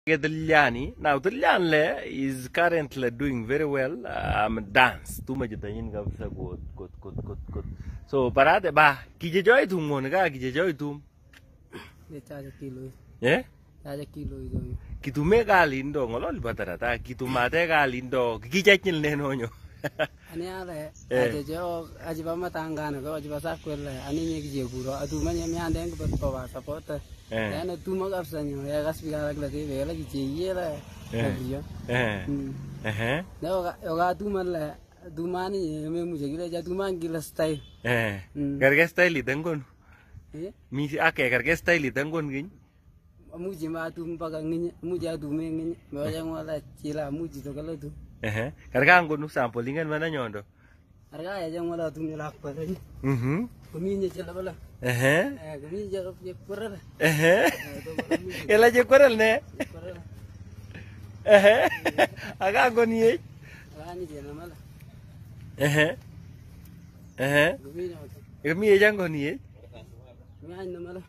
Liani. Now the Lianle is currently doing very well. Dance. Too much in good. So parade ba kije joy tum monaga kije joy tum. Yeah? Kitume galindo ngolol batarata kitumate galindo kijakin lenonyo. Ani ale ajejo ajiba matangana ko ajiba sakwel ani nyeki jeguro atumanya mi ande ko pa support yana tuma kapsanyo ya gaspigala glake vela kichiyela kabiyo yoga tumala dumani me muje gila ja tuman gila style garga style idangon mi ake garga style idangon gin muji ma tum paga nginya muji atume nginya me ja ngola chila muji to kala tu karga ngonu sampolingan mana nyondo karga ya jang wala tum nyala pa ni kuminya chala bala kuminya je korala ela je koral ne aga ngoni ani je na mala kuminya jang ngoni mi an na mala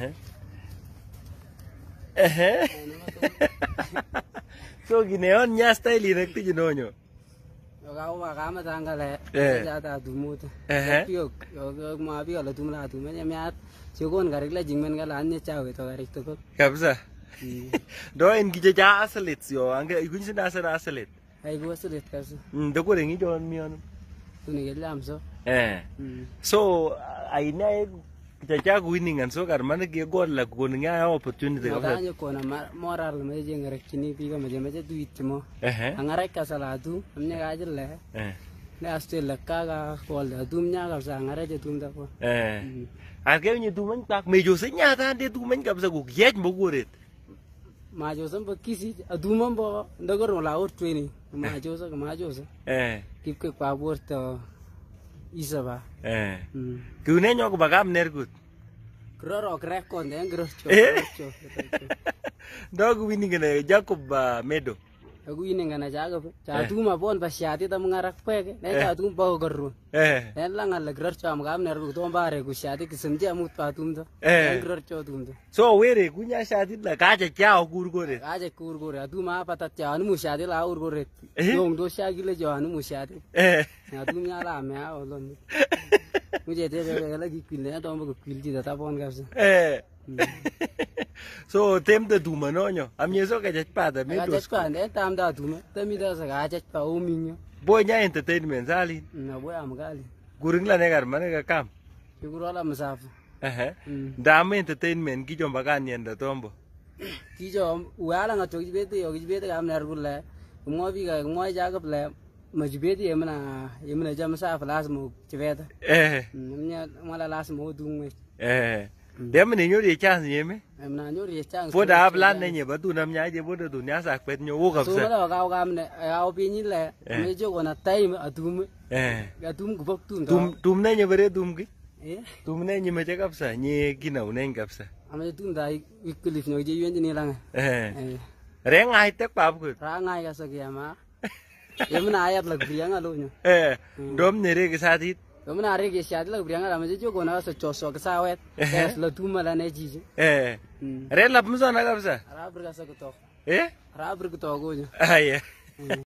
so gineon nya style ni ti jinonyo yoga wa kama tangale jata dumut pio yoga ma pio la tumla tumenya miat sigon garigla jingmen gala anya chawe to garik to kabza do en gije ja asalit yo ange igun sin asalit ai go asalit kabza do ko rengi jon mion tuni gelam so so ai ne kita winning and so karmana ke gol la goninga opportunity kabza anya kona moral me je ngare kini pi ga meje tuitmo angara ka salatu amne ga jelle ne astela kaga kol da dumnya kabza angara je tumda ko arke ni tumen tak mejo senya ta de tumen kabza go yej mo goret majo sam kisi adumam bo ndagor la or training majo sa kip ke pa borto isaba kune nyok bagam nergut kroro krek kon den grocho dog winning ne jacob medo agu winning na jaga cha tuma bon basyati tam ngarak peke ne cha tum ba gorru en la ngal grocho am gam nergut to bare gu syati kisemji amut pa tum do grocho tum do so were kunya syati la ka ja kya gur gore atuma patat cha anu syati la ur gore dong do syagi le jo anu syati na tum nya la me a olon muje te la gi kwil ne to mo kwil ji ta bon gafsa so tem de duma nonyo amye so ka pa da me do ka ne tam da duma te mi da sa ga pa o minyo boy nya entertainment sali na boy am gali guring la ne gar mane ka kam yuguro la masafu da me entertainment ki jomba kan yenda tombo ki jom wala nga to jibete am ner gulle mo bi ga mo ja ga ple majibete yemna jam sa flas mo jibete nya mala las mo dung dem ne nyori chance yeme na nyori chance po da plan ne nye batu nam nya je bodo dunya sak pet nyo wo kapsa so mala ga gam ne au pi ni le me jo gona time atum atum gubak tum ne nye bere tum ki tum ne nye me je kapsa nye kina unen kapsa ame tum dai iklif no je yen ni lang reng ai tek pap ku ra ngai ga sa ma yemna ayat lag briang alo nyo dom ne re ke sathi Kemana hari ke syadil lah beriang lah macam juga nak secosok kesawat, kalau tu malah neji. Rela pun sana kapsa. Arap berkasa ketok. Arap berketok aja. Ah ya.